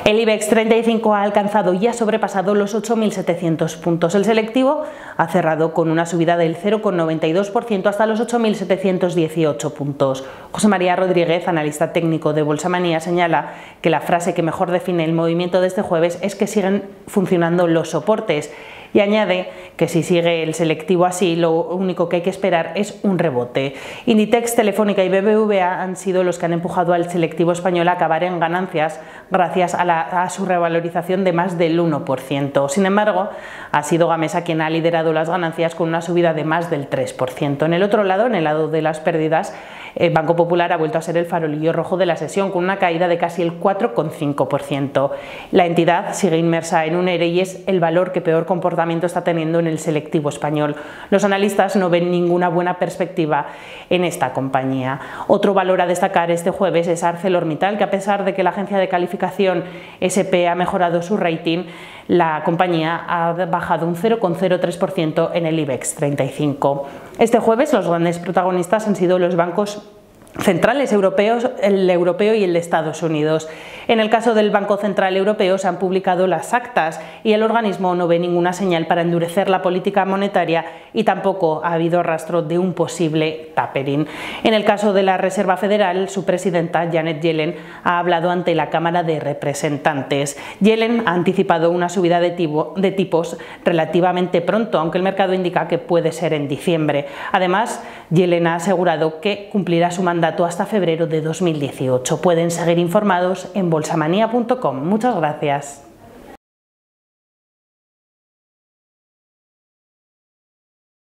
El IBEX 35 ha alcanzado y ha sobrepasado los 8.700 puntos. El selectivo ha cerrado con una subida del 0,92% hasta los 8.718 puntos. José María Rodríguez, analista técnico de Bolsamanía, señala que la frase que mejor define el movimiento de este jueves es que siguen funcionando los soportes. Y añade que si sigue el selectivo así, lo único que hay que esperar es un rebote. Inditex, Telefónica y BBVA han sido los que han empujado al selectivo español a acabar en ganancias gracias a su revalorización de más del 1%. Sin embargo, ha sido Gamesa quien ha liderado las ganancias con una subida de más del 3%. En el otro lado, en el lado de las pérdidas, Banco Popular ha vuelto a ser el farolillo rojo de la sesión, con una caída de casi el 4,5%. La entidad sigue inmersa en un ERE y es el valor que peor comportamiento está teniendo en el selectivo español. Los analistas no ven ninguna buena perspectiva en esta compañía. Otro valor a destacar este jueves es ArcelorMittal, que a pesar de que la agencia de calificación S&P ha mejorado su rating, la compañía ha bajado un 0,03% en el IBEX 35. Este jueves los grandes protagonistas han sido los bancos centrales europeos, el europeo y el de Estados Unidos. En el caso del Banco Central Europeo se han publicado las actas y el organismo no ve ninguna señal para endurecer la política monetaria y tampoco ha habido rastro de un posible tapering. En el caso de la Reserva Federal, su presidenta Janet Yellen ha hablado ante la Cámara de Representantes. Yellen ha anticipado una subida de tipos relativamente pronto, aunque el mercado indica que puede ser en diciembre. Además, Yellen ha asegurado que cumplirá su mandato hasta febrero de 2018. Pueden seguir informados en bolsamanía.com. Muchas gracias.